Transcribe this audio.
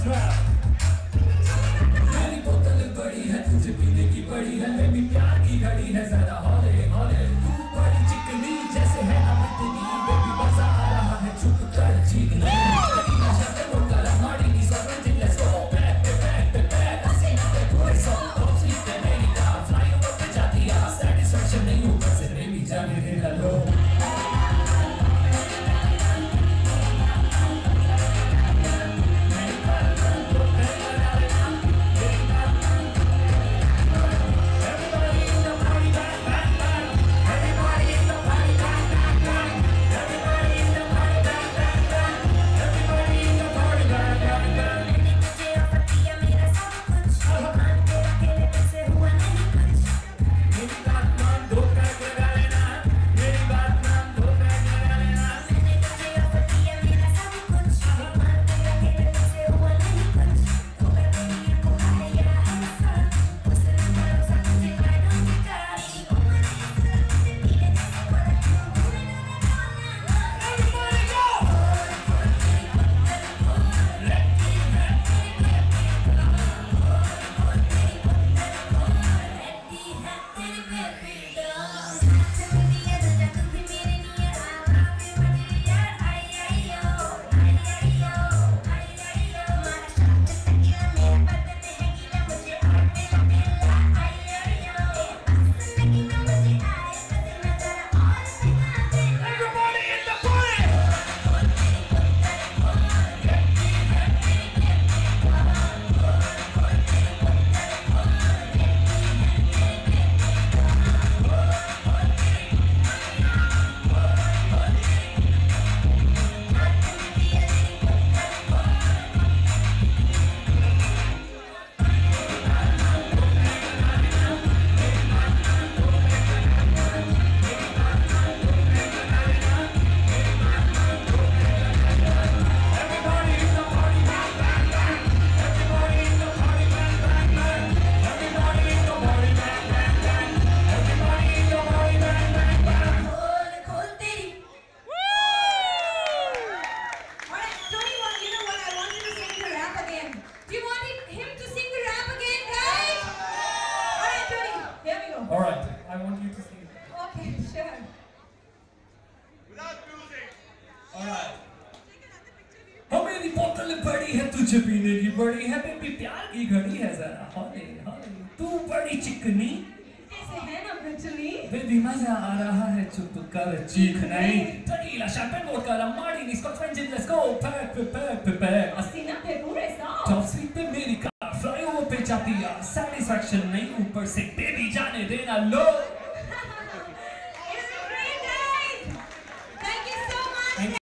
मेरी बोतल बड़ी है तुझे पीने की बड़ी है बेबी प्यार की घड़ी है जरा हौले हौले तू बड़ी चिकनी जैसे है अमृतनी बेबी मजा आ रहा है चुप कर चीख नहीं तेरी नशा पे वो कला मारी नी सब let's go back हसीना पे कोई सॉन्ग टॉप स्लीप पे मेरी कार फ्लाई ओवर पे जाती है सैटिस्फैक्शन नहीं ऊपर से बेबी जाने दे लो तुझे पीने की बड़ी है बेबी प्यार की घड़ी है जरा हौले हौले तू बड़ी चिकनी जैसे है ना बचली बेबी मजा आ रहा है चुप कर चीख नहीं tequila champagne vodka martini scotch wine gin let's go pack हसीना पे पूरे साथ टॉप स्वीट पे मेरी कार फ्लाई ओवर पे जाती है सैटिस्फैक्शन नहीं ऊपर से बेबी जाने देना लो